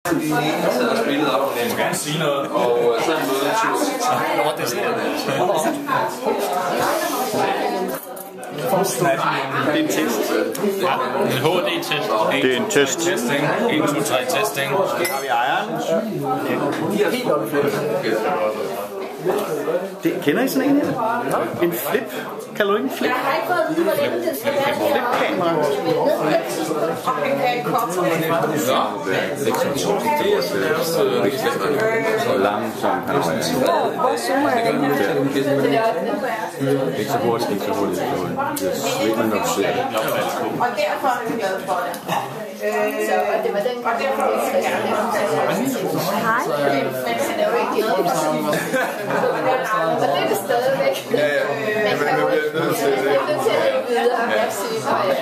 Jeg sad og spillede op, jeg må gerne sige noget, og så mødte jeg tur. Det er en test. Ja, en HD-test. Det er en test. 1, 2, 3 testing. Har vi ejeren? Kender I sådan en her? En flip? Kalder du ikke en flip? Jeg har ikke fået at vide, hvor længe det skal være. Flip-kamera. Det er sådan nærmest Langsomt. Hvor zoomer jeg ind her? Ikke så hurtigt, ikke så hurtigt. Det er svimmel, når du ser det. Og derfor er vi glade for det. Så det var den og derfor er vi hej. Men han er jo ikke glad for sig. Og det er det stadigvæk. Ja. Men nu bliver jeg nødt til det. Jeg er nødt til at videre. Jeg siger,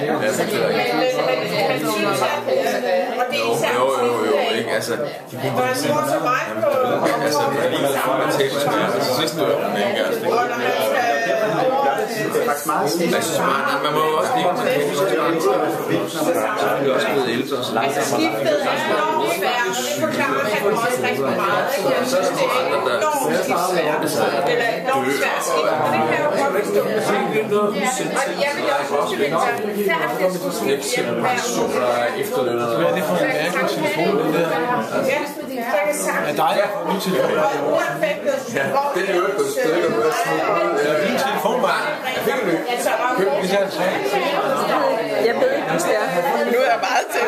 Jo, ikke? Altså, de kunne bare sige, altså, lige sammen med tæppesmær, og så sidst nu er den ikke, altså, jeg synes bare, at man må også lige kunne tage så er vi også blevet ældre. Altså skiftet er enormt svært, og det forklarer han også rigtig meget. Jeg synes, det er enormt svært. Eller enormt svært at skifte, men det kan jeg jo godt forstå. Og jeg vil også synes, det ville være forfærdeligt at skulle skifte hjemme hver uge. Hvad er det for en mærkelig telefon, den der? Er dig? Ny telefon? Ja, det er jo ikke gået stykker med at smide ud. Din telefon, bare. Jeg fik den ikke. Jeg ved ikke, hvis det er. Nu er jeg meget til.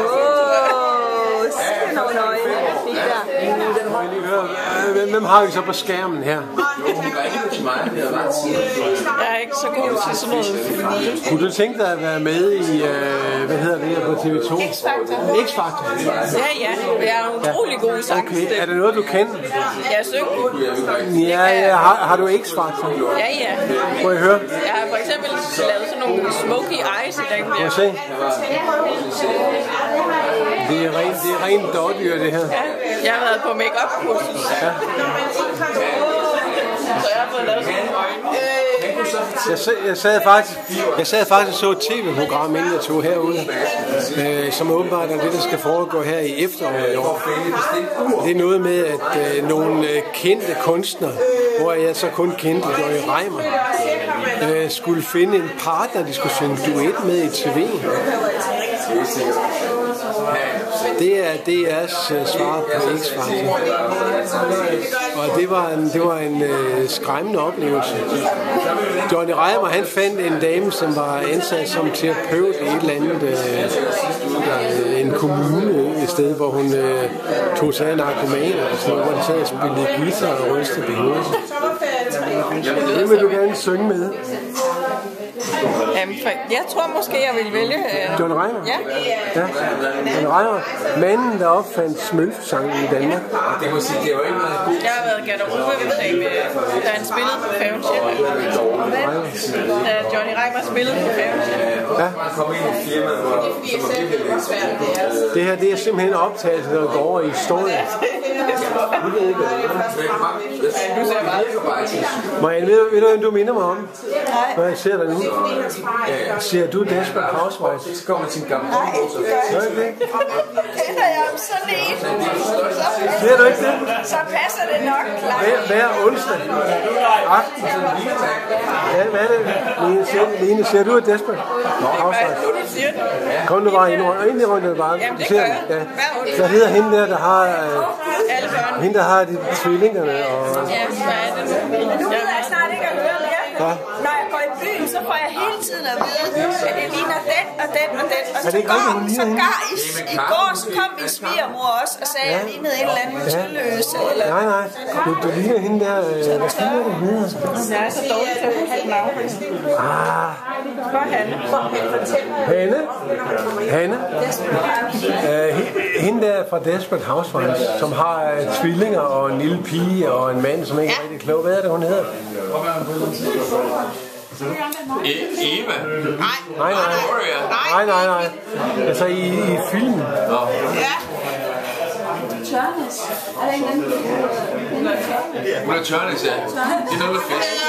Hvem har vi så på skærmen her? Jeg er ikke så god til sådan noget. Kunne du tænke dig at være med i, hvad hedder det her på TV2? X-Factor. X-Factor? Ja. Jeg er en utrolig god sangstemme. Okay, er det noget, du kender? Jeg synger. Ja. Har du X-Factor? Ja. Må jeg høre? Jeg har for eksempel lavet sådan nogle smoky eyes i den Må der. jeg se? Det er rent dårdyr, det her. Ja, jeg har været på make-up-kursus. Ja. Så jeg har fået lavet sådan Jeg sad faktisk og så et tv-program, inden jeg tog herude, som åbenbart er det, der skal foregå her i efteråret i år. Det er noget med, at nogle kendte kunstnere, hvor jeg så kun kendte Johnny Reimer, skulle finde en partner, de skulle synge duet med i TV. Det er DR's svar på X-Factor. Og det var en skræmmende oplevelse. Johnny Reimer, han fandt en dame, som var ansat som terapeut i et eller andet en kommune, et sted, hvor hun tog sig af narkomaner, og så hvor de sad og spillede guitar og rystede på hovedet. Det vil du gerne synge med. Jeg tror måske, jeg vil vælge... Johnny Reimer? Ja. Johnny Reimer, manden, der opfandt smølfesangen i Danmark. Det må sige, det var ikke meget god. Jeg har været garderobe, da han spillede på Færgen Sjælland. Da Johnny Reimer spillede på Færgen Sjælland. Ja. Kom ind i firmaet, som var virkelig svært. Det her, det er simpelthen optagelse, der går over i historien. Marianne, ved du, hvem du minder mig om? Når jeg ser dig nu. Ser du Desperate Housewives? Så kommer til en gammel Gør du det? Kender jeg om sådan en? Ser du ikke det? Så passer det nok. Hver onsdag aften. Ja, hvad er det? Line, ser du Desperate Housewives? Nu du siger det. Kom du bare ind i rundt bare. Jamen, det gør jeg. Der hedder hende der har... Alle børn. Hende, der har de tvillingerne og... Ja, hvad er det nu? Nu ved jeg snart ikke at høre mere. Ja. Når jeg går i byen, så får jeg hele tiden at vide, at det ligner den og den og den. Og Er det ikke rigtigt, hun ligner hende? i går så kom min svigermor også og sagde, at jeg lignede en eller anden tølløse. Eller... Nej. Du ligner hende der... Hvad fanden er det, hun hedder? Jeg er så dårlig til at huske navnet. Hanne. Hende der fra Desperate Housewives, som har tvillinger og en lille pige og en mand, som ikke er rigtig klog. Hvad er det, hun hedder? Eva? Nej. Altså i filmen. Ja. Tørnes. Er der en anden? Hun er Tørnes, ja. Det er noget med fedt.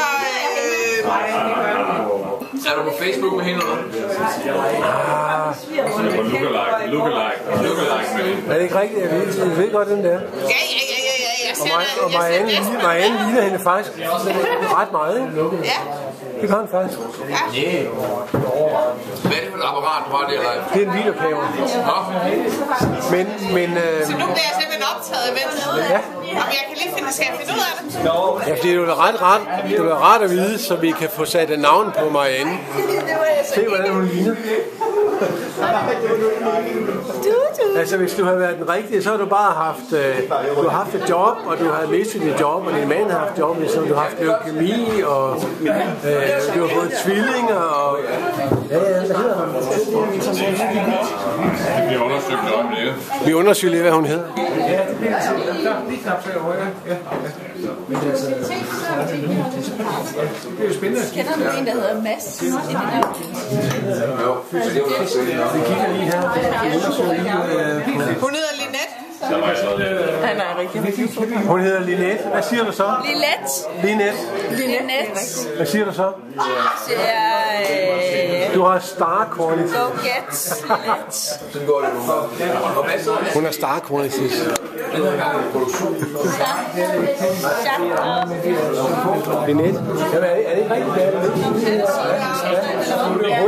Er du på Facebook med hende, eller? Lookalike med Er det ikke rigtigt? Jeg ved godt, den der. Ja. Og Marianne ligner hende faktisk ret meget. Ja. Det gør han faktisk. Ja. Hvad er det for et apparat, du har der, Leif? Det er en videokamera. Men Så nu bliver jeg simpelthen optaget, ja. Om jeg kan lige skal jeg finde ud af det? Ja, fordi det er ret at vide, så vi kan få sat et navn på Marianne. Se, hvordan hun ligner. Altså, hvis du havde været den rigtige, så har du bare haft, et job, og du har mistet dit job, og din mand har haft job, så du har haft leukemi, og du har fået tvillinger, og... Ja, hvad hedder hun? Det bliver undersøgt om det. Vi undersøger lige, hvad hun hedder. Kender du en, der hedder Mads? Vi kigger lige her. Hun hedder Linette. Han er rigtig. Hun hedder Linette. Hvad siger du så? Linette. Hvad siger du så? Du har star qualities. Go get Hun har star qualities. Linette. Er det ikke rigtigt?